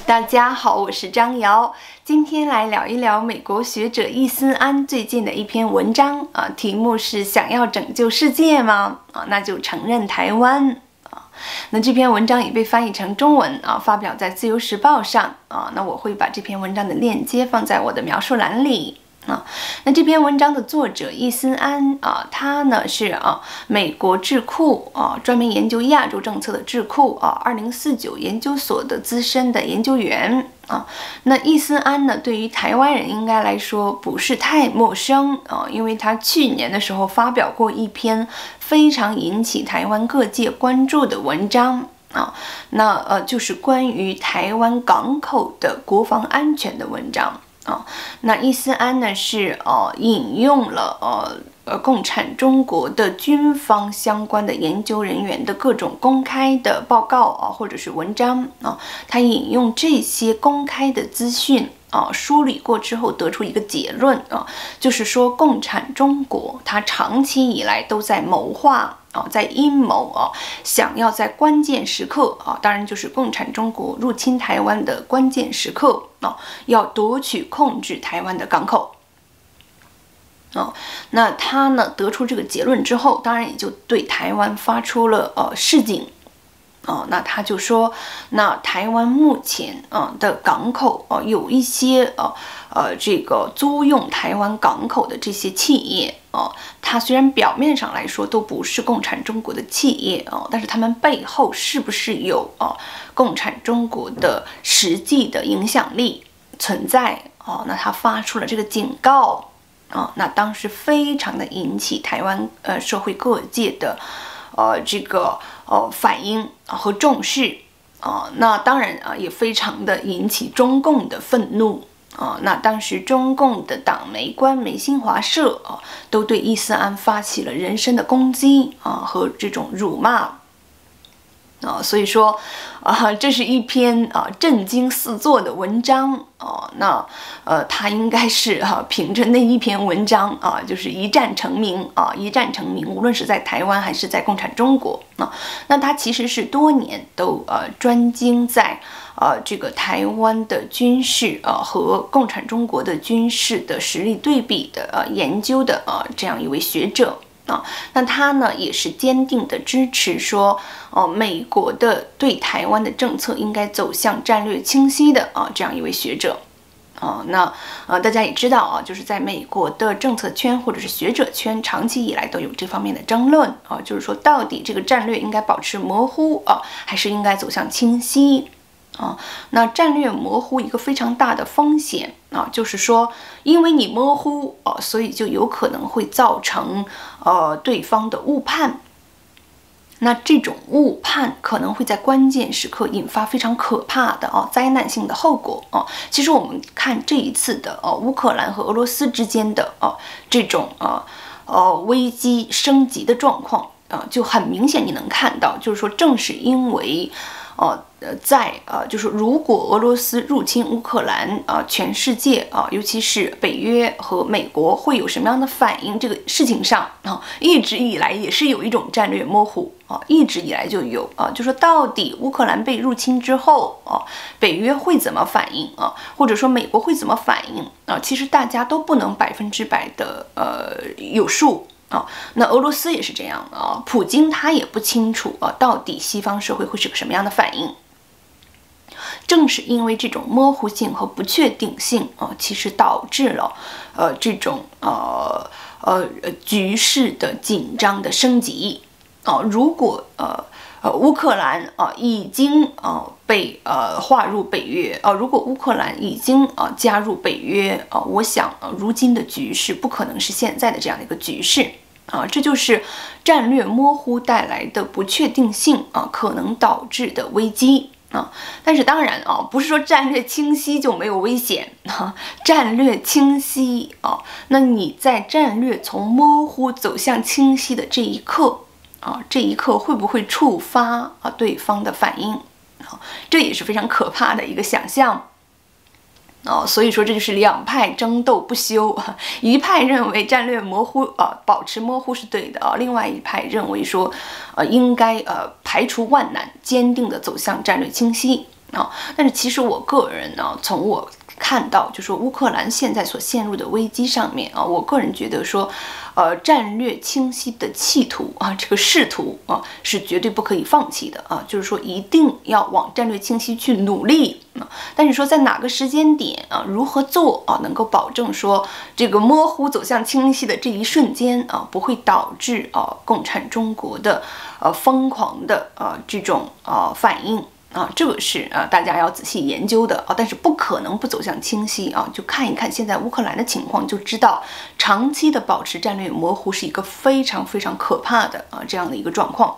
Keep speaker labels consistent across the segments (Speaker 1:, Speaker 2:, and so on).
Speaker 1: 大家好，我是张瑶，今天来聊一聊美国学者易思安最近的一篇文章题目是想要拯救世界吗？那就承认台湾。那这篇文章也被翻译成中文发表在自由时报上那我会把这篇文章的链接放在我的描述栏里。那这篇文章的作者易思安他呢是美国智库专门研究亚洲政策的智库2049研究所的资深的研究员那易思安呢对于台湾人应该来说不是太陌生因为他去年的时候发表过一篇非常引起台湾各界关注的文章那就是关于台湾港口的国防安全的文章。那易思安呢是引用了共产中国的军方相关的研究人员的各种公开的报告或者是文章他引用这些公开的资讯梳理过之后得出一个结论就是说共产中国它长期以来都在谋划在阴谋想要在关键时刻当然就是共产中国入侵台湾的关键时刻要夺取控制台湾的港口那他呢得出这个结论之后，当然也就对台湾发出了示警那他就说，那台湾目前的港口有一些这个租用台湾港口的这些企业它虽然表面上来说都不是共产中国的企业但是他们背后是不是有共产中国的实际的影响力存在那他发出了这个警告那当时非常的引起台湾社会各界的这个反应和重视那当然也非常的引起中共的愤怒那当时中共的党媒官媒新华社都对易思安发起了人身的攻击和这种辱骂所以说这是一篇震惊四座的文章那他应该是凭着那一篇文章就是一战成名一战成名，无论是在台湾还是在共产中国那他其实是多年都专精在这个台湾的军事和共产中国的军事的实力对比的研究的这样一位学者那他呢也是坚定的支持说美国的对台湾的政策应该走向战略清晰的这样一位学者那大家也知道就是在美国的政策圈或者是学者圈长期以来都有这方面的争论就是说到底这个战略应该保持模糊还是应该走向清晰那战略模糊一个非常大的风险就是说因为你模糊所以就有可能会造成对方的误判那这种误判可能会在关键时刻引发非常可怕的灾难性的后果其实我们看这一次的乌克兰和俄罗斯之间的这种危机升级的状况就很明显你能看到就是说正是因为就是如果俄罗斯入侵乌克兰全世界尤其是北约和美国会有什么样的反应这个事情上一直以来也是有一种战略模糊一直以来就有就说到底乌克兰被入侵之后北约会怎么反应或者说美国会怎么反应其实大家都不能100%的有数那俄罗斯也是这样普京他也不清楚到底西方社会会是个什么样的反应正是因为这种模糊性和不确定性其实导致了这种局势的紧张的升级如果乌克兰已经被划入北约如果乌克兰已经加入北约我想如今的局势不可能是现在的这样的一个局势这就是战略模糊带来的不确定性可能导致的危机但是当然不是说战略清晰就没有危险战略清晰那你在战略从模糊走向清晰的这一刻这一刻会不会触发对方的反应这也是非常可怕的一个想象所以说这就是两派争斗不休，一派认为战略模糊保持模糊是对的另外一派认为说应该排除万难，坚定的走向战略清晰但是其实我个人呢，从我看到就说乌克兰现在所陷入的危机上面我个人觉得说，战略清晰的企图这个仕途是绝对不可以放弃的就是说一定要往战略清晰去努力但是说在哪个时间点如何做能够保证说这个模糊走向清晰的这一瞬间不会导致共产中国的疯狂的这种反应。这个是大家要仔细研究的但是不可能不走向清晰就看一看现在乌克兰的情况，就知道长期的保持战略模糊是一个非常非常可怕的这样的一个状况。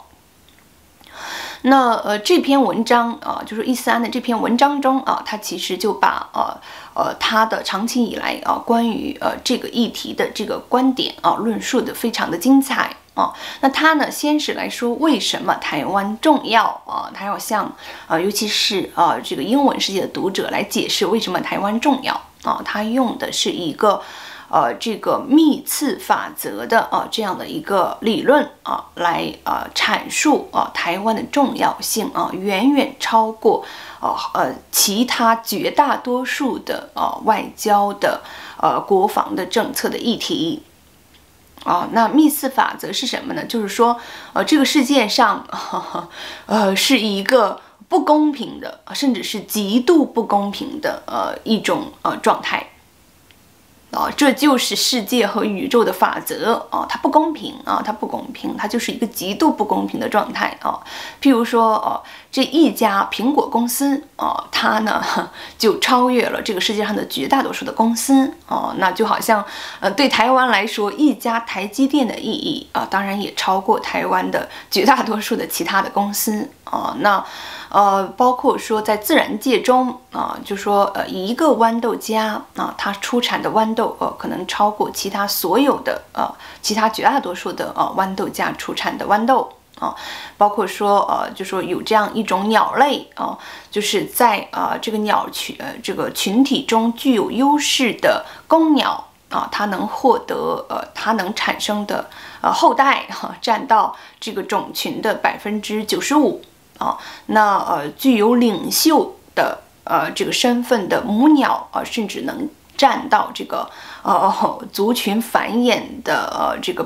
Speaker 1: 那这篇文章就是伊斯安的这篇文章中他其实就把他的长期以来关于这个议题的这个观点论述的非常的精彩。那他呢，先是来说为什么台湾重要他要向尤其是这个英文世界的读者来解释为什么台湾重要他用的是一个这个幂次法则的这样的一个理论来阐述台湾的重要性远远超过其他绝大多数的外交的国防的政策的议题。那幂次法则是什么呢？就是说，这个世界上，是一个不公平的，甚至是极度不公平的一种状态。这就是世界和宇宙的法则它不公平它不公平，它就是一个极度不公平的状态譬如说这一家苹果公司它呢就超越了这个世界上的绝大多数的公司那就好像对台湾来说，一家台积电的意义当然也超过台湾的绝大多数的其他的公司那包括说在自然界中就说一个豌豆荚它出产的豌豆可能超过其他所有的其他绝大多数的豌豆荚出产的豌豆包括说就说有这样一种鸟类就是在这个鸟群这个群体中具有优势的公鸟它能获得它能产生的后代占到这个种群的95%。那具有领袖的这个身份的母鸟甚至能占到这个族群繁衍的这个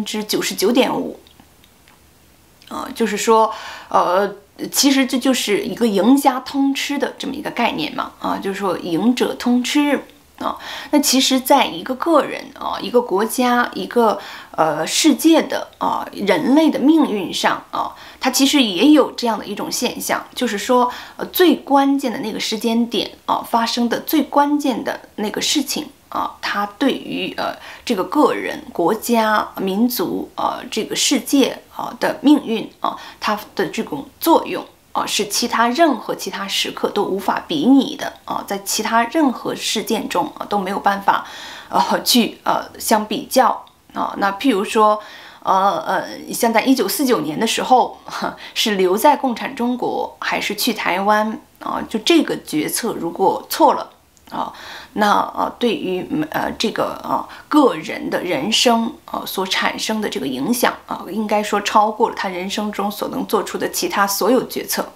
Speaker 1: 99.5%。就是说其实这就是一个赢家通吃的这么一个概念嘛就是说赢者通吃。那其实在一个个人一个国家一个世界的人类的命运上它其实也有这样的一种现象，就是说最关键的那个时间点发生的最关键的那个事情它对于这个个人国家民族这个世界的命运它的这种作用是其他任何其他时刻都无法比拟的在其他任何事件中都没有办法去相比较那譬如说像在1949年的时候是留在共产中国还是去台湾就这个决策如果错了那对于这个个人的人生所产生的这个影响应该说超过了他人生中所能做出的其他所有决策。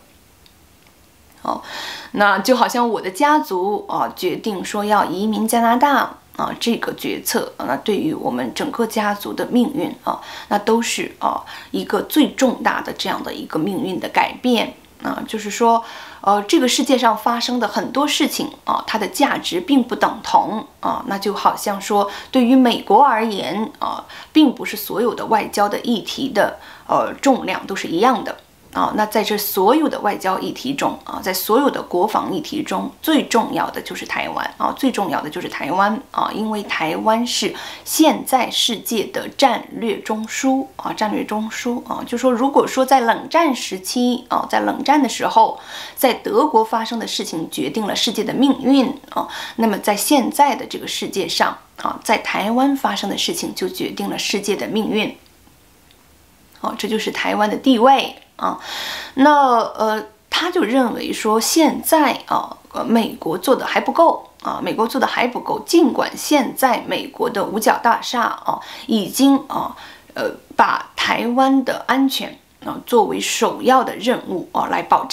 Speaker 1: 那就好像我的家族决定说要移民加拿大这个决策那对于我们整个家族的命运那都是一个最重大的这样的一个命运的改变就是说这个世界上发生的很多事情它的价值并不等同那就好像说对于美国而言并不是所有的外交的议题的重量都是一样的那在这所有的外交议题中在所有的国防议题中最重要的就是台湾最重要的就是台湾因为台湾是现在世界的战略中枢战略中枢就说如果说在冷战时期在冷战的时候在德国发生的事情决定了世界的命运那么在现在的这个世界上在台湾发生的事情就决定了世界的命运这就是台湾的地位那他就认为说现在美国做的还不够美国做的还不够，尽管现在美国的五角大厦已经把台湾的安全作为首要的任务来保障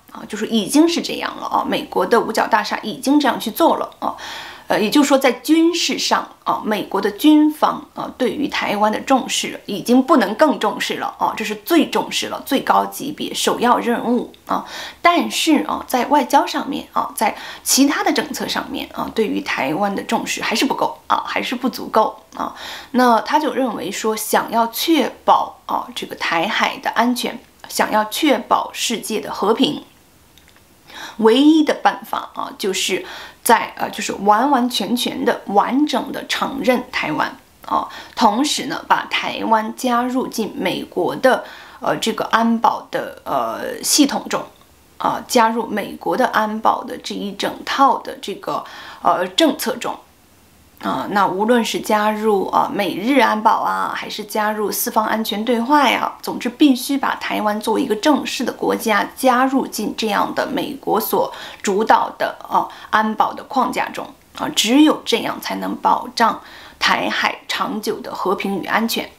Speaker 1: 就是已经是这样了啊，美国的五角大厦已经这样去做了啊。也就是说，在军事上啊，美国的军方啊，对于台湾的重视已经不能更重视了啊，这是最重视了，最高级别、首要任务啊。但是啊，在外交上面啊，在其他的政策上面啊，对于台湾的重视还是不够啊，还是不足够啊。那他就认为说，想要确保啊这个台海的安全，想要确保世界的和平，唯一的办法啊，就是就是完完全全的、完整的承认台湾啊，同时呢，把台湾加入进美国的这个安保的系统中啊，加入美国的安保的这一整套的这个政策中。那无论是加入美日安保啊，还是加入四方安全对话呀，总之必须把台湾作为一个正式的国家加入进这样的美国所主导的安保的框架中啊，只有这样才能保障台海长久的和平与安全。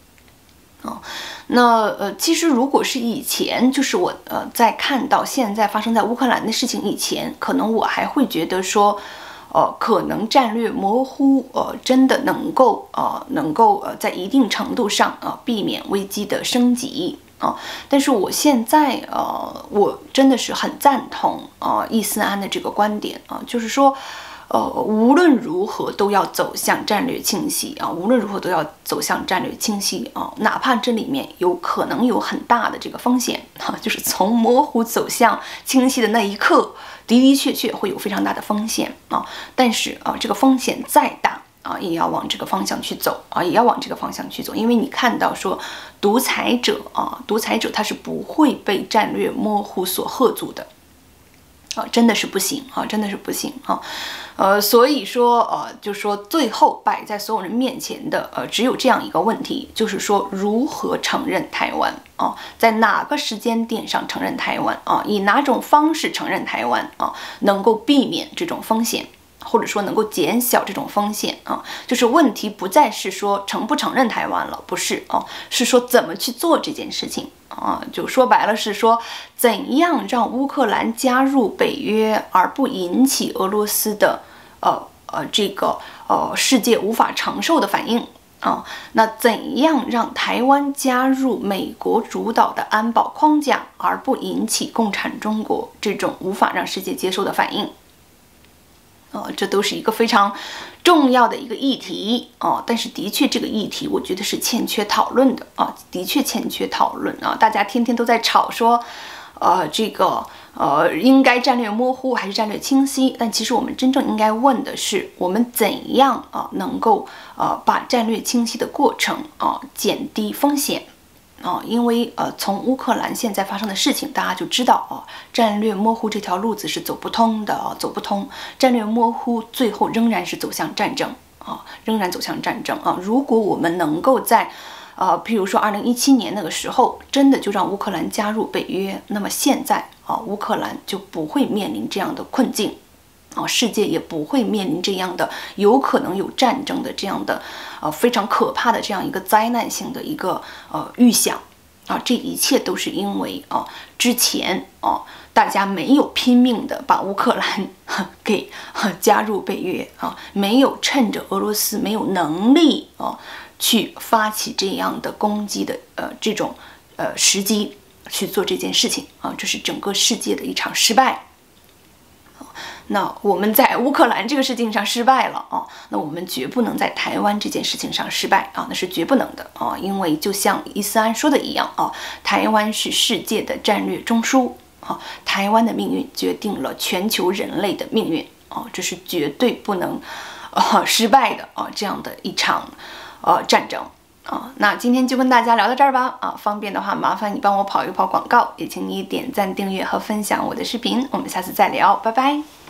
Speaker 1: 其实如果是以前，就是我在看到现在发生在乌克兰的事情以前，可能我还会觉得说。可能战略模糊，真的能够在一定程度上避免危机的升级啊。但是我现在我真的是很赞同易思安的这个观点啊，就是说，无论如何都要走向战略清晰啊，无论如何都要走向战略清晰啊，哪怕这里面有可能有很大的这个风险啊，就是从模糊走向清晰的那一刻。的的确确会有非常大的风险啊，但是这个风险再大也要往这个方向去走也要往这个方向去走，因为你看到说独裁者他是不会被战略模糊所吓阻的真的是不行真的是不行所以说就是说最后摆在所有人面前的只有这样一个问题，就是说如何承认台湾在哪个时间点上承认台湾以哪种方式承认台湾能够避免这种风险，或者说能够减小这种风险就是问题不再是说承不承认台湾了，不是是说怎么去做这件事情就说白了是说怎样让乌克兰加入北约而不引起俄罗斯的这个世界无法承受的反应那怎样让台湾加入美国主导的安保框架而不引起共产中国这种无法让世界接受的反应这都是一个非常重要的一个议题但是的确这个议题我觉得是欠缺讨论的的确欠缺讨论大家天天都在吵说这个应该战略模糊还是战略清晰，但其实我们真正应该问的是，我们怎样能够把战略清晰的过程减低风险因为从乌克兰现在发生的事情，大家就知道战略模糊这条路子是走不通的走不通。战略模糊最后仍然是走向战争仍然走向战争如果我们能够在譬如说2017年那个时候，真的就让乌克兰加入北约，那么现在乌克兰就不会面临这样的困境世界也不会面临这样的有可能有战争的这样的非常可怕的这样一个灾难性的一个预想这一切都是因为之前大家没有拼命的把乌克兰给加入北约没有趁着俄罗斯没有能力去发起这样的攻击的这种时机去做这件事情这是整个世界的一场失败。那我们在乌克兰这个事情上失败了那我们绝不能在台湾这件事情上失败那是绝不能的因为就像易思安说的一样台湾是世界的战略中枢台湾的命运决定了全球人类的命运这是绝对不能失败的这样的一场战争那今天就跟大家聊到这儿吧方便的话麻烦你帮我跑一跑广告，也请你点赞订阅和分享我的视频，我们下次再聊，拜拜。